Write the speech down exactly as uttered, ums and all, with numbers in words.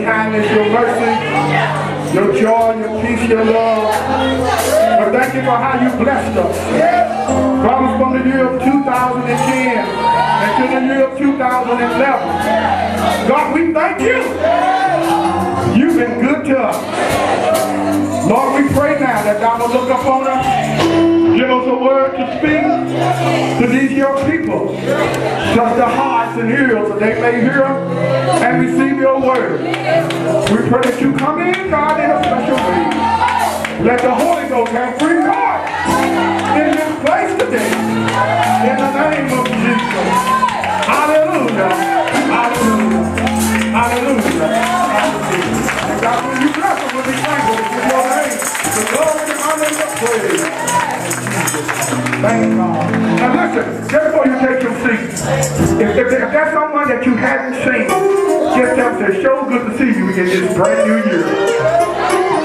kindness, your mercy, your joy, your peace, your love. But thank you for how you blessed us. Brought us from the year of two thousand ten into the year of two thousand eleven. God, we thank you. You've been good to us. Lord, we pray now that thou will look upon us. Give us a word to speak to these your people. Touch the hearts and ears that they may hear and receive your word. We pray that you come in, God, in a special way. Let the Holy Ghost have free course in this place today. In the name of Jesus. Hallelujah. Hallelujah. Hallelujah. Hallelujah. And God, when you bless us, we'll be thankful for your name. The glory, the honor, and the praise. Thank God. Now listen, just before you take your seat, if, if, if there's someone that you hadn't seen, just tell them, say, so good to see you in this brand new year.